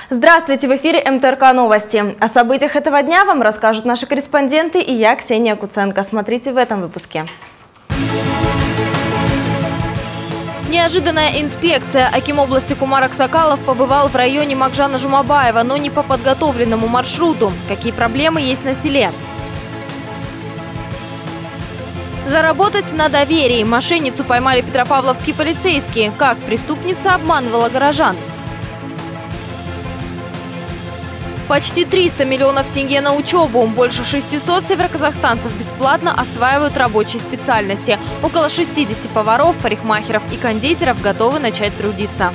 Здравствуйте, в эфире МТРК Новости. О событиях этого дня вам расскажут наши корреспонденты и я, Ксения Куценко. Смотрите в этом выпуске. Неожиданная инспекция. Аким области Кумар Аксакалов побывал в районе Макжана Жумабаева, но не по подготовленному маршруту. Какие проблемы есть на селе? Заработать на доверии. Мошенницу поймали петропавловские полицейские. Как преступница обманывала горожан? Почти 300 миллионов тенге на учебу. Больше 600 североказахстанцев бесплатно осваивают рабочие специальности. Около 60 поваров, парикмахеров и кондитеров готовы начать трудиться.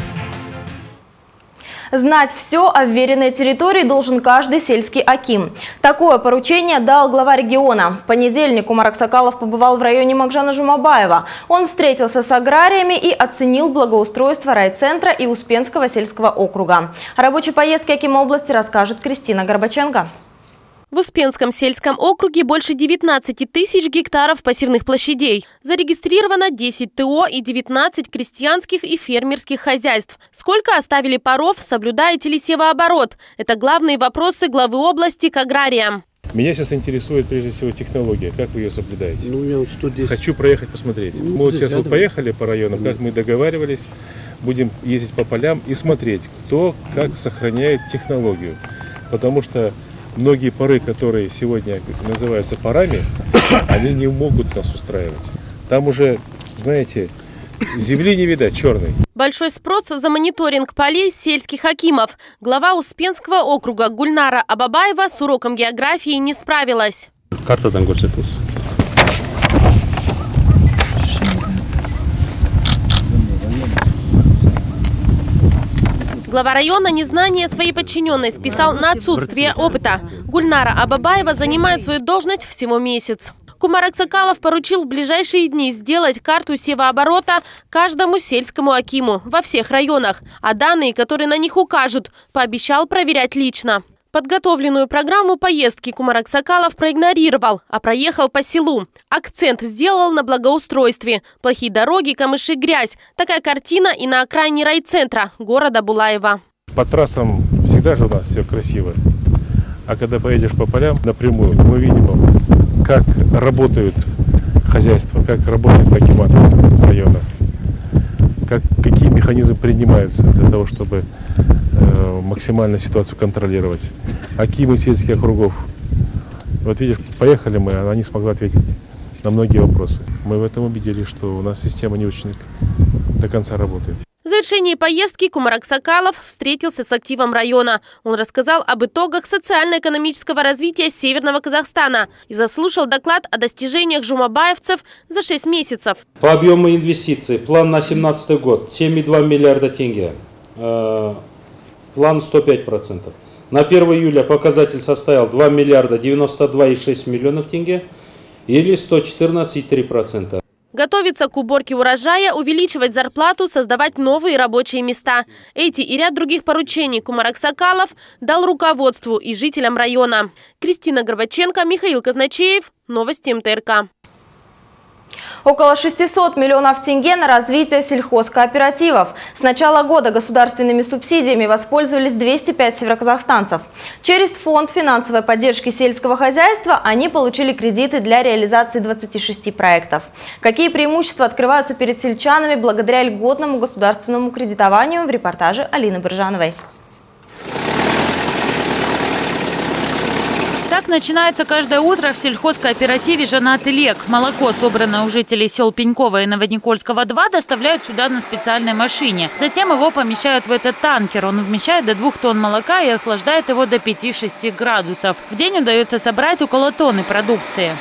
Знать все о вверенной территории должен каждый сельский аким. Такое поручение дал глава региона. В понедельник Кумар Аксакалов побывал в районе Макжана Жумабаева. Он встретился с аграриями и оценил благоустройство райцентра и Успенского сельского округа. О рабочей поездке акима области расскажет Кристина Горбаченко. В Успенском сельском округе больше 19 тысяч гектаров пассивных площадей. Зарегистрировано 10 ТО и 19 крестьянских и фермерских хозяйств. Сколько оставили паров, соблюдаете ли севооборот? Это главные вопросы главы области к аграриям. Меня сейчас интересует прежде всего технология. Как вы ее соблюдаете? Ну, Хочу проехать посмотреть. Мы вот сейчас поехали по районам, как мы договаривались. Будем ездить по полям и смотреть, кто как сохраняет технологию. Потому что многие поры, которые сегодня называются парами, они не могут нас устраивать. Там уже, знаете, земли не видать, черной. Большой спрос за мониторинг полей сельских акимов. Глава Успенского округа Гульнара Абабаева с уроком географии не справилась. Карта там көрсетілсі. Глава района незнание своей подчиненной списал на отсутствие опыта. Гульнара Абабаева занимает свою должность всего месяц. Кумар Аксакалов поручил в ближайшие дни сделать карту севооборота каждому сельскому акиму во всех районах, а данные, которые на них укажут, пообещал проверять лично. Подготовленную программу поездки Кумар Аксакалов проигнорировал, а проехал по селу. Акцент сделал на благоустройстве. Плохие дороги, камыши, грязь. Такая картина и на окраине райцентра города Булаева. По трассам всегда же у нас все красиво. А когда поедешь по полям напрямую, мы видим, как работают хозяйства, как работает акимат района, какие механизмы принимаются для того, чтобы максимально ситуацию контролировать. Акимы сельских округов. Вот видишь, поехали мы, она не смогла ответить на многие вопросы. Мы в этом убедились, что у нас система не очень до конца работает. В завершении поездки Кумар Аксакалов встретился с активом района. Он рассказал об итогах социально-экономического развития Северного Казахстана и заслушал доклад о достижениях жумабаевцев за 6 месяцев. По объему инвестиций план на 2017 год 7,2 миллиарда тенге. План 105%. На 1 июля показатель составил 2 миллиарда 92,6 миллионов тенге или 114,3%. Готовиться к уборке урожая, увеличивать зарплату, создавать новые рабочие места. Эти и ряд других поручений Кумар Аксакалов дал руководству и жителям района. Кристина Горбаченко, Михаил Казначеев. Новости МТРК. Около 600 миллионов тенге на развитие сельхозкооперативов. С начала года государственными субсидиями воспользовались 205 североказахстанцев. Через фонд финансовой поддержки сельского хозяйства они получили кредиты для реализации 26 проектов. Какие преимущества открываются перед сельчанами благодаря льготному государственному кредитованию, в репортаже Алины Брыжановой. Так начинается каждое утро в сельхозкооперативе «Жанат Илек». Молоко, собранное у жителей сел Пенькова и Новоникольского 2, доставляют сюда на специальной машине. Затем его помещают в этот танкер. Он вмещает до 2 тонн молока и охлаждает его до 5-6 градусов. В день удается собрать около тонны продукции.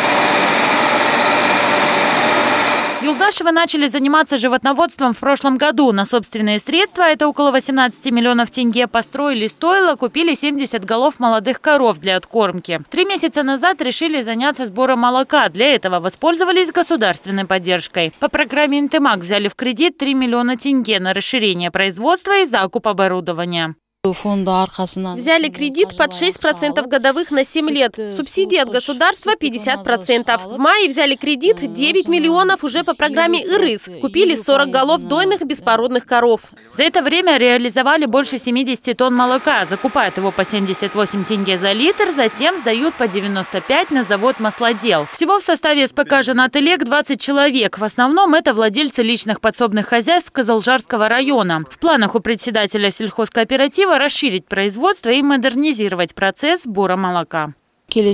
Юлдашевы начали заниматься животноводством в прошлом году. На собственные средства, это около 18 миллионов тенге, построили стойло, купили 70 голов молодых коров для откормки. 3 месяца назад решили заняться сбором молока. Для этого воспользовались государственной поддержкой. По программе «Интемак» взяли в кредит 3 миллиона тенге на расширение производства и закуп оборудования. Взяли кредит под 6% годовых на 7 лет. Субсидии от государства 50%. В мае взяли кредит 9 миллионов уже по программе ИРЫС. Купили 40 голов дойных беспородных коров. За это время реализовали больше 70 тонн молока. Закупают его по 78 тенге за литр, затем сдают по 95 на завод «Маслодел». Всего в составе СПК «Жанат Илек» 20 человек. В основном это владельцы личных подсобных хозяйств Кызылжарского района. В планах у председателя сельхозкооператива расширить производство и модернизировать процесс сбора молока. Хотим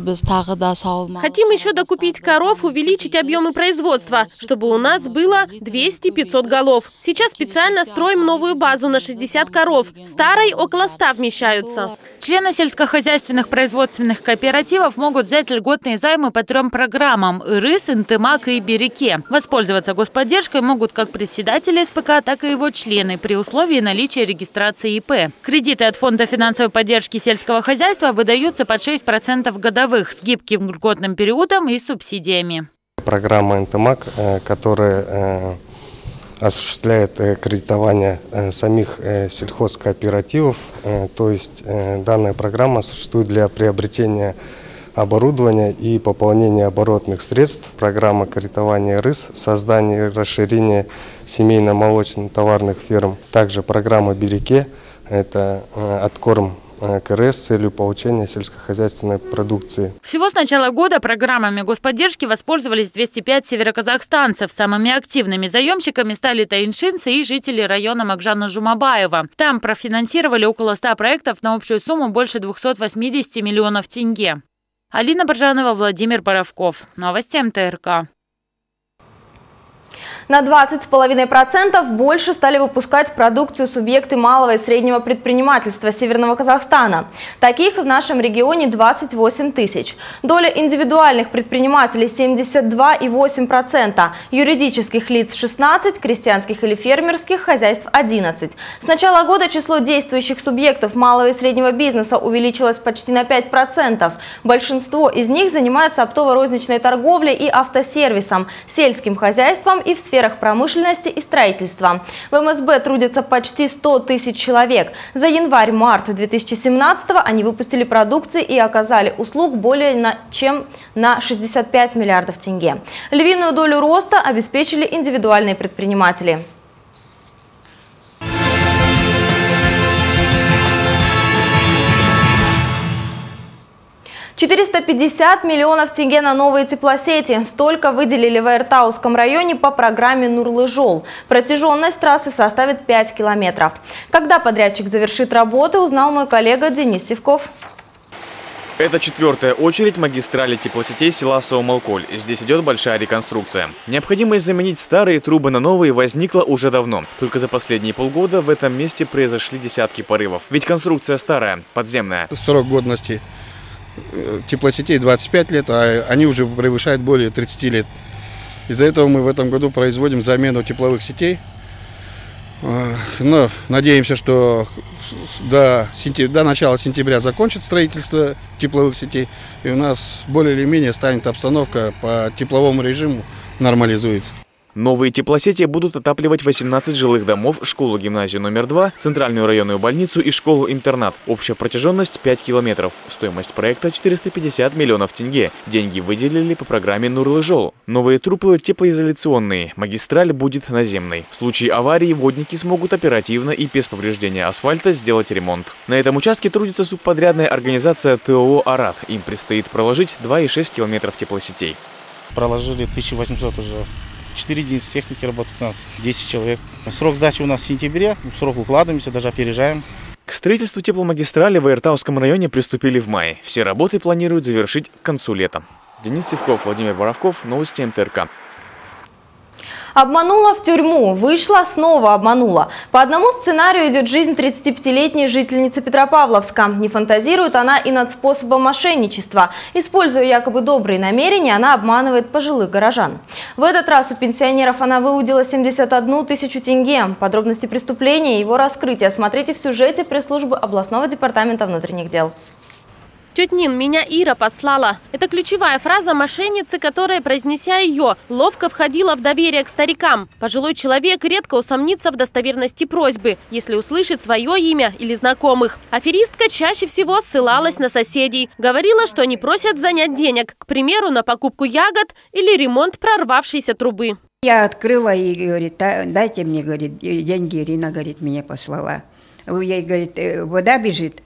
еще докупить коров, увеличить объемы производства, чтобы у нас было 200-500 голов. Сейчас специально строим новую базу на 60 коров. В старой около 100 вмещаются. Члены сельскохозяйственных производственных кооперативов могут взять льготные займы по 3 программам – ИРЫС, Интымак и Береке. Воспользоваться господдержкой могут как председатели СПК, так и его члены при условии наличия регистрации ИП. Кредиты от Фонда финансовой поддержки сельского хозяйства выдаются под 6% годовых с гибким льготным периодом и субсидиями. Программа «Интымак», которая осуществляет кредитование самих сельхозкооперативов, то есть данная программа существует для приобретения оборудования и пополнения оборотных средств. Программа кредитования РЫС, создание и расширение семейно-молочно-товарных ферм. Также программа «Береке» – это откорм КРС с целью получения сельскохозяйственной продукции. Всего с начала года программами господдержки воспользовались 205 североказахстанцев. Самыми активными заемщиками стали таиншинцы и жители района Макжана-Жумабаева. Там профинансировали около 100 проектов на общую сумму больше 280 миллионов тенге. Алина Боржанова, Владимир Боровков. Новости МТРК. На 20,5% больше стали выпускать продукцию субъекты малого и среднего предпринимательства Северного Казахстана. Таких в нашем регионе 28 тысяч. Доля индивидуальных предпринимателей 72,8%, юридических лиц 16%, крестьянских или фермерских хозяйств 11%. С начала года число действующих субъектов малого и среднего бизнеса увеличилось почти на 5%. Большинство из них занимаются оптово-розничной торговлей и автосервисом, сельским хозяйством и в сфере промышленности и строительства. В МСБ трудятся почти 100 тысяч человек. За январь-март 2017-го они выпустили продукции и оказали услуг более чем на 65 миллиардов тенге. Львиную долю роста обеспечили индивидуальные предприниматели. 450 миллионов тенге на новые теплосети. Столько выделили в Айыртауском районе по программе «Нурлы-жол». Протяженность трассы составит 5 километров. Когда подрядчик завершит работы, узнал мой коллега Денис Сивков. Это 4-я очередь магистрали теплосетей села Саумалколь. Здесь идет большая реконструкция. Необходимость заменить старые трубы на новые возникла уже давно. Только за последние полгода в этом месте произошли десятки порывов. Ведь конструкция старая, подземная. Срок годности теплосетей 25 лет, а они уже превышают более 30 лет. Из-за этого мы в этом году производим замену тепловых сетей. Но надеемся, что до начала сентября закончит строительство тепловых сетей, и у нас более или менее станет обстановка по тепловому режиму, нормализуется. Новые теплосети будут отапливать 18 жилых домов, школу-гимназию номер 2, центральную районную больницу и школу-интернат. Общая протяженность 5 километров. Стоимость проекта 450 миллионов тенге. Деньги выделили по программе «Нурлы-жол». Новые трубы теплоизоляционные. Магистраль будет наземной. В случае аварии водники смогут оперативно и без повреждения асфальта сделать ремонт. На этом участке трудится субподрядная организация ТОО «Арат». Им предстоит проложить 2,6 километров теплосетей. Проложили 1800 уже. 4 единицы техники работают у нас, 10 человек. Срок сдачи у нас в сентябре, в срок укладываемся, даже опережаем. К строительству тепломагистрали в Айыртауском районе приступили в мае. Все работы планируют завершить к концу лета. Денис Сивков, Владимир Боровков, новости МТРК. Обманула в тюрьму, вышла, снова обманула. По одному сценарию идет жизнь 35-летней жительницы Петропавловска. Не фантазирует она и над способом мошенничества. Используя якобы добрые намерения, она обманывает пожилых горожан. В этот раз у пенсионеров она выудила 71 тысячу тенге. Подробности преступления и его раскрытия смотрите в сюжете пресс-службы областного департамента внутренних дел. «Тетя Нин, меня Ира послала». Это ключевая фраза мошенницы, которая, произнеся ее, ловко входила в доверие к старикам. Пожилой человек редко усомнится в достоверности просьбы, если услышит свое имя или знакомых. Аферистка чаще всего ссылалась на соседей. Говорила, что они просят занять денег, к примеру, на покупку ягод или ремонт прорвавшейся трубы. Я открыла и говорит: дайте мне, говорит, деньги. Ирина, говорит, мне послала. Ей, говорит, вода бежит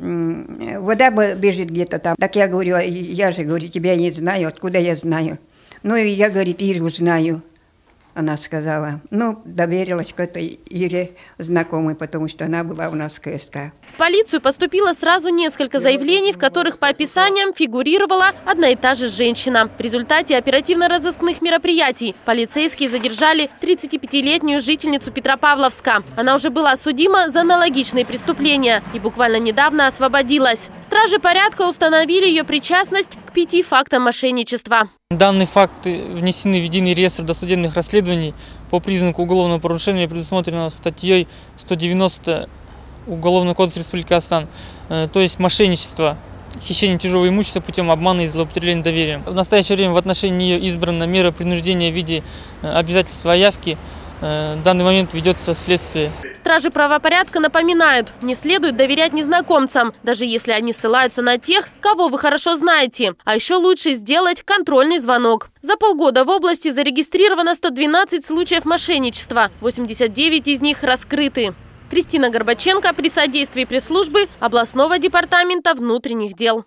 где-то там. Так я говорю: я же, говорю, тебя не знаю, откуда я знаю? Ну и я, говорит, Иру знаю. Она сказала. Ну, доверилась к этой Ире знакомой, потому что она была у нас в КСК. В полицию поступило сразу несколько заявлений, в которых по описаниям фигурировала одна и та же женщина. В результате оперативно-розыскных мероприятий полицейские задержали 35-летнюю жительницу Петропавловска. Она уже была судима за аналогичные преступления и буквально недавно освободилась. Стражи порядка установили ее причастность к 5 фактам мошенничества. Данные факты внесены в единый реестр досудебных расследований по признаку уголовного правонарушения, предусмотренного статьей 190 Уголовного кодекса Республики Казахстан, то есть мошенничество, хищение чужого имущества путем обмана и злоупотребления доверием. В настоящее время в отношении нее избрана мера принуждения в виде обязательства о явке. В данный момент ведется следствие. Стражи правопорядка напоминают, не следует доверять незнакомцам, даже если они ссылаются на тех, кого вы хорошо знаете. А еще лучше сделать контрольный звонок. За полгода в области зарегистрировано 112 случаев мошенничества, 89 из них раскрыты. Кристина Горбаченко при содействии пресс-службы областного департамента внутренних дел.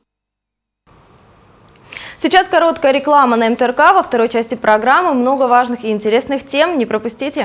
Сейчас короткая реклама на МТРК. Во второй части программы много важных и интересных тем. Не пропустите.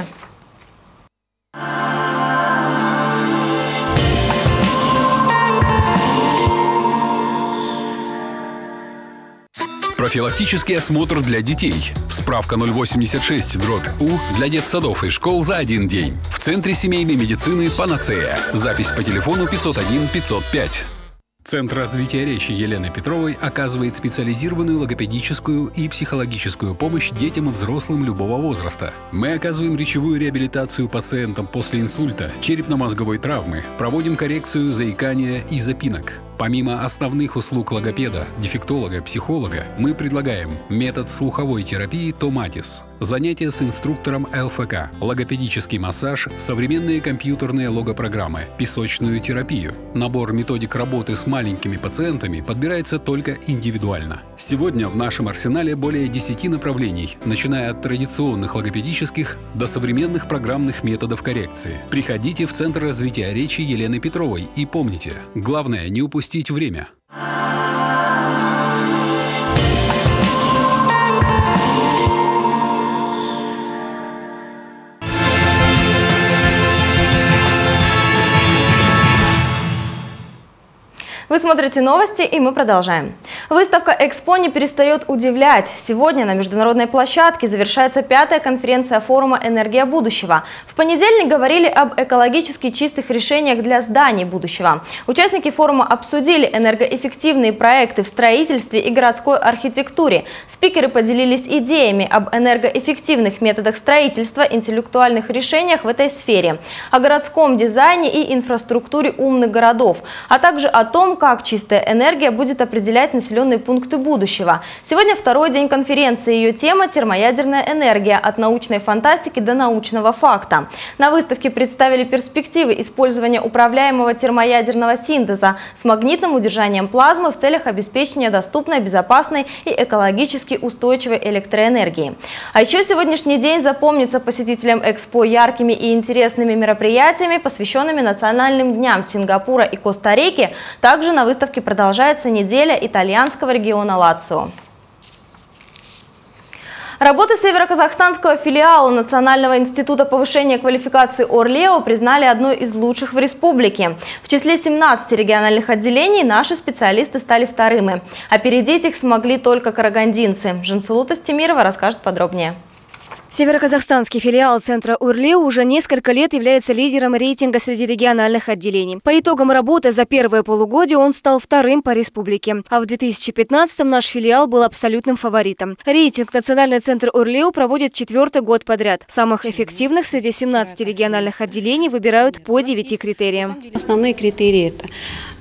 Профилактический осмотр для детей. Справка 086/У для детсадов и школ за 1 день. В Центре семейной медицины «Панацея». Запись по телефону 501 505. Центр развития речи Елены Петровой оказывает специализированную логопедическую и психологическую помощь детям и взрослым любого возраста. Мы оказываем речевую реабилитацию пациентам после инсульта, черепно-мозговой травмы, проводим коррекцию заикания и запинок. Помимо основных услуг логопеда, дефектолога, психолога, мы предлагаем метод слуховой терапии Томатис, занятия с инструктором ЛФК, логопедический массаж, современные компьютерные логопрограммы, песочную терапию. Набор методик работы с маленькими пациентами подбирается только индивидуально. Сегодня в нашем арсенале более 10 направлений, начиная от традиционных логопедических до современных программных методов коррекции. Приходите в Центр развития речи Елены Петровой и помните, главное не упустить время. Вы смотрите новости, и мы продолжаем. Выставка «Экспо» не перестает удивлять. Сегодня на международной площадке завершается 5-я конференция форума «Энергия будущего». В понедельник говорили об экологически чистых решениях для зданий будущего. Участники форума обсудили энергоэффективные проекты в строительстве и городской архитектуре. Спикеры поделились идеями об энергоэффективных методах строительства, интеллектуальных решениях в этой сфере, о городском дизайне и инфраструктуре умных городов, а также о том, как чистая энергия будет определять населенные пункты будущего. Сегодня второй день конференции. Ее тема – термоядерная энергия. От научной фантастики до научного факта. На выставке представили перспективы использования управляемого термоядерного синтеза с магнитным удержанием плазмы в целях обеспечения доступной, безопасной и экологически устойчивой электроэнергии. А еще сегодняшний день запомнится посетителям Экспо яркими и интересными мероприятиями, посвященными национальным дням Сингапура и Коста-Рики. Также на выставке продолжается неделя итальянского региона Лацио. Работу североказахстанского филиала Национального института повышения квалификации Орлео признали одной из лучших в республике. В числе 17 региональных отделений наши специалисты стали вторыми. Опередить их смогли только карагандинцы. Жансулу Тастемирова расскажет подробнее. Североказахстанский филиал центра Орлео уже несколько лет является лидером рейтинга среди региональных отделений. По итогам работы за первое полугодие он стал вторым по республике. А в 2015-м наш филиал был абсолютным фаворитом. Рейтинг Национальный центр Орлео проводит 4-й год подряд. Самых эффективных среди 17 региональных отделений выбирают по 9 критериям. Основные критерии – это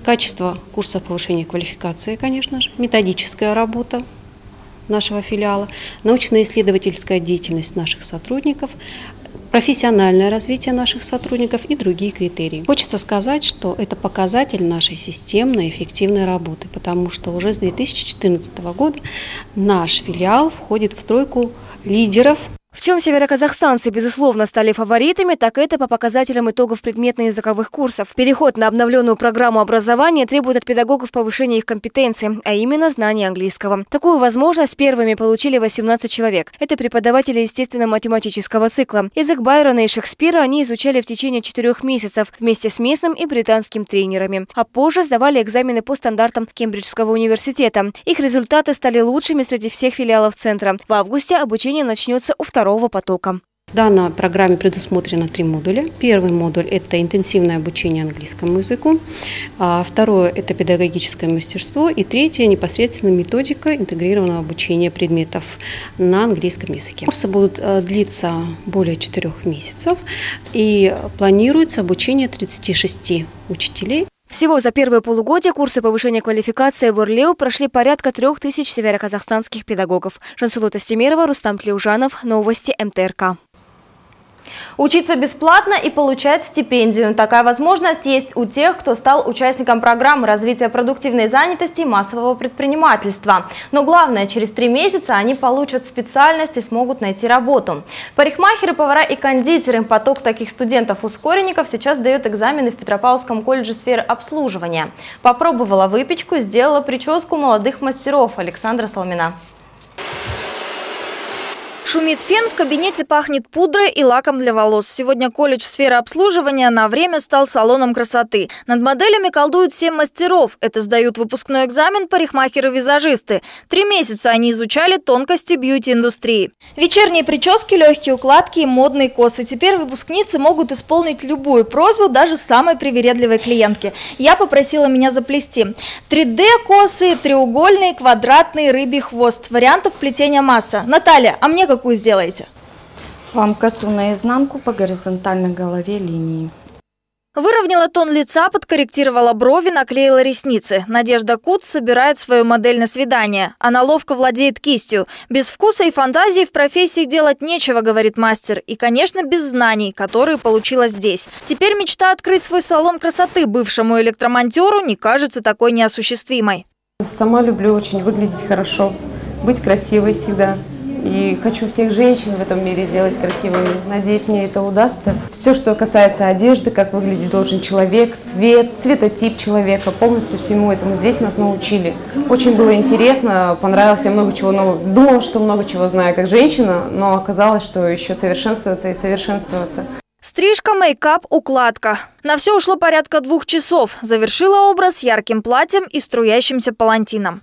Качество курса повышения квалификации, конечно же, методическая работа нашего филиала, научно-исследовательская деятельность наших сотрудников, профессиональное развитие наших сотрудников и другие критерии. Хочется сказать, что это показатель нашей системной, эффективной работы, потому что уже с 2014 года наш филиал входит в тройку лидеров. В чем североказахстанцы, безусловно, стали фаворитами, так это по показателям итогов предметно-языковых курсов. Переход на обновленную программу образования требует от педагогов повышения их компетенций, а именно знания английского. Такую возможность первыми получили 18 человек. Это преподаватели естественно-математического цикла. Язык Байрона и Шекспира они изучали в течение 4 месяцев вместе с местным и британским тренерами. А позже сдавали экзамены по стандартам Кембриджского университета. Их результаты стали лучшими среди всех филиалов центра. В августе обучение начнется у второго потока. В данной программе предусмотрено 3 модуля. Первый модуль – это интенсивное обучение английскому языку. Второе – это педагогическое мастерство. И третье – непосредственно методика интегрированного обучения предметов на английском языке. Курсы будут длиться более 4 месяцев. И планируется обучение 36 учителей. Всего за первое полугодие курсы повышения квалификации в ОРЛЕУ прошли порядка 3000 североказахстанских педагогов. Жансулу Тастемирова, Рустам Тлеужанов. Новости МТРК. Учиться бесплатно и получать стипендию. Такая возможность есть у тех, кто стал участником программы развития продуктивной занятости и массового предпринимательства. Но главное, через 3 месяца они получат специальность и смогут найти работу. Парикмахеры, повара и кондитеры. Поток таких студентов-ускоренников сейчас дает экзамены в Петропавловском колледже сферы обслуживания. Попробовала выпечку, сделала прическу молодых мастеров. Александра Соломина. Шумит фен, в кабинете пахнет пудрой и лаком для волос. Сегодня колледж сферы обслуживания на время стал салоном красоты. Над моделями колдуют 7 мастеров. Это сдают выпускной экзамен парикмахеры-визажисты. 3 месяца они изучали тонкости бьюти-индустрии. Вечерние прически, легкие укладки и модные косы. Теперь выпускницы могут исполнить любую просьбу даже самой привередливой клиентки. Я попросила меня заплести. 3D-косы, треугольный, квадратный, рыбий хвост. Вариантов плетения масса. Наталья, а мне какую сделаете? Вам косу наизнанку по горизонтальной голове линии. Выровняла тон лица, подкорректировала брови, наклеила ресницы. Надежда Куц собирает свою модель на свидание. Она ловко владеет кистью. Без вкуса и фантазии в профессии делать нечего, говорит мастер. И, конечно, без знаний, которые получила здесь. Теперь мечта открыть свой салон красоты бывшему электромонтеру не кажется такой неосуществимой. Сама люблю очень выглядеть хорошо, быть красивой всегда. И хочу всех женщин в этом мире сделать красивыми. Надеюсь, мне это удастся. Все, что касается одежды, как выглядеть должен человек, цвет, цветотип человека, полностью всему этому здесь нас научили. Очень было интересно, понравилось, я много чего нового. Думала, что много чего знаю как женщина, но оказалось, что еще совершенствоваться и совершенствоваться. Стрижка, мейкап, укладка. На все ушло порядка 2 часов. Завершила образ ярким платьем и струящимся палантином.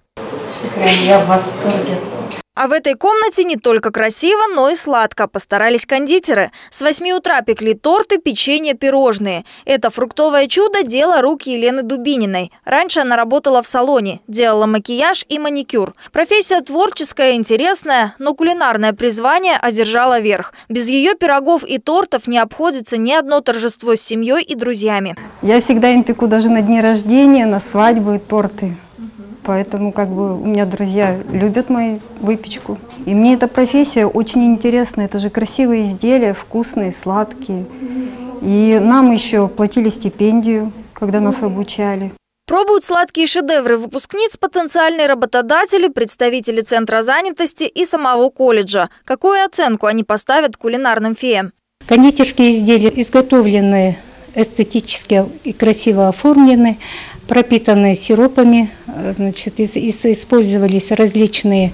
Я в восторге. А в этой комнате не только красиво, но и сладко. Постарались кондитеры. С 8 утра пекли торты, печенье, пирожные. Это фруктовое чудо – дело рук Елены Дубининой. Раньше она работала в салоне, делала макияж и маникюр. Профессия творческая, интересная, но кулинарное призвание одержало верх. Без ее пирогов и тортов не обходится ни одно торжество с семьей и друзьями. Я всегда им пеку даже на дни рождения, на свадьбы, торты. Поэтому у меня друзья любят мою выпечку. И мне эта профессия очень интересна. Это же красивые изделия, вкусные, сладкие. И нам еще платили стипендию, когда нас обучали. Пробуют сладкие шедевры выпускниц потенциальные работодатели, представители Центра занятости и самого колледжа. Какую оценку они поставят кулинарным феям? Кондитерские изделия изготовлены эстетически и красиво оформлены, пропитанные сиропами, значит, использовались различные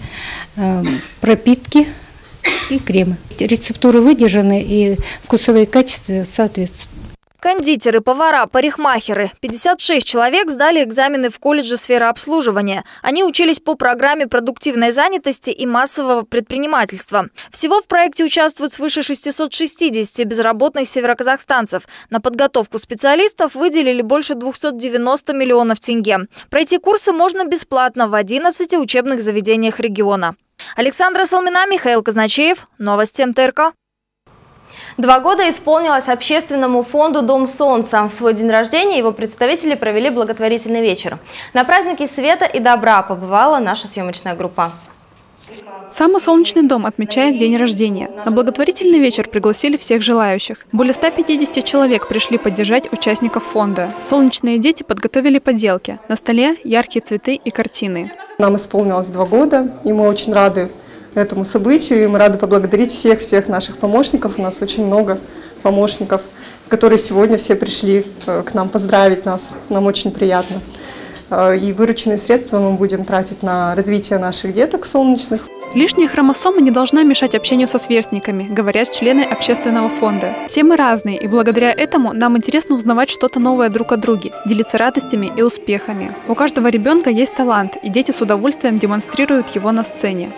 пропитки и кремы. Рецептуры выдержаны и вкусовые качества соответствуют. Кондитеры, повара, парикмахеры. 56 человек сдали экзамены в колледже сферы обслуживания. Они учились по программе продуктивной занятости и массового предпринимательства. Всего в проекте участвуют свыше 660 безработных североказахстанцев. На подготовку специалистов выделили больше 290 миллионов тенге. Пройти курсы можно бесплатно в 11 учебных заведениях региона. Александра Соломина, Михаил Казначеев. Новости МТРК. 2 года исполнилось общественному фонду «Дом солнца». В свой день рождения его представители провели благотворительный вечер. На празднике света и добра побывала наша съемочная группа. Самый солнечный дом отмечает день рождения. На благотворительный вечер пригласили всех желающих. Более 150 человек пришли поддержать участников фонда. Солнечные дети подготовили поделки. На столе яркие цветы и картины. Нам исполнилось 2 года, и мы очень рады этому событию. И мы рады поблагодарить всех наших помощников. У нас очень много помощников, которые сегодня все пришли к нам поздравить нас. Нам очень приятно. И вырученные средства мы будем тратить на развитие наших деток солнечных. Лишняя хромосома не должна мешать общению со сверстниками, говорят члены общественного фонда. Все мы разные, и благодаря этому нам интересно узнавать что-то новое друг о друге, делиться радостями и успехами. У каждого ребенка есть талант, и дети с удовольствием демонстрируют его на сцене.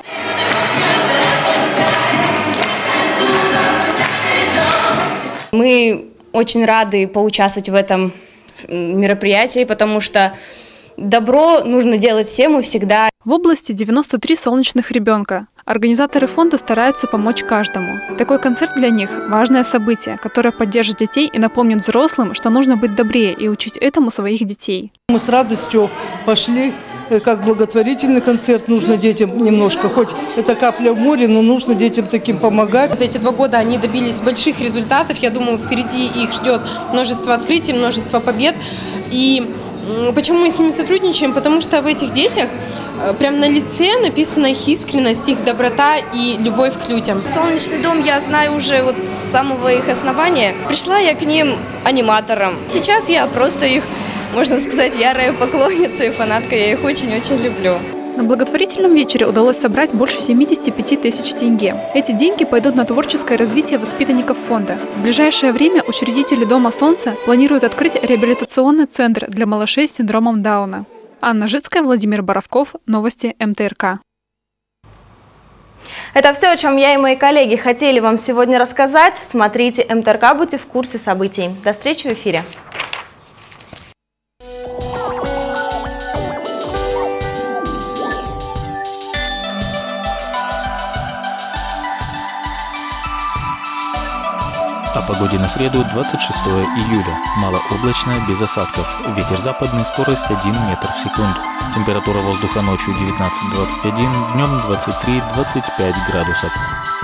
Мы очень рады поучаствовать в этом мероприятии, потому что добро нужно делать всем и всегда. В области 93 солнечных ребенка. Организаторы фонда стараются помочь каждому. Такой концерт для них – важное событие, которое поддержит детей и напомнит взрослым, что нужно быть добрее и учить этому своих детей. Мы с радостью пошли, как благотворительный концерт, нужно детям немножко, хоть это капля в море, но нужно детям таким помогать. За эти 2 года они добились больших результатов, я думаю, впереди их ждет множество открытий, множество побед. И почему мы с ними сотрудничаем? Потому что в этих детях прям на лице написана их искренность, их доброта и любовь к людям. Солнечный дом я знаю уже вот с самого их основания. Пришла я к ним аниматором. Сейчас я просто их, можно сказать, ярая поклонница и фанатка. Я их очень-очень люблю. На благотворительном вечере удалось собрать больше 75 тысяч тенге. Эти деньги пойдут на творческое развитие воспитанников фонда. В ближайшее время учредители Дома солнца планируют открыть реабилитационный центр для малышей с синдромом Дауна. Анна Жицкая, Владимир Боровков. Новости МТРК. Это все, о чем я и мои коллеги хотели вам сегодня рассказать. Смотрите МТРК, будьте в курсе событий. До встречи в эфире. О погоде на среду 26 июля. Малооблачно, без осадков. Ветер западный, скорость 1 метр в секунду. Температура воздуха ночью 19-21, днем 23-25 градусов.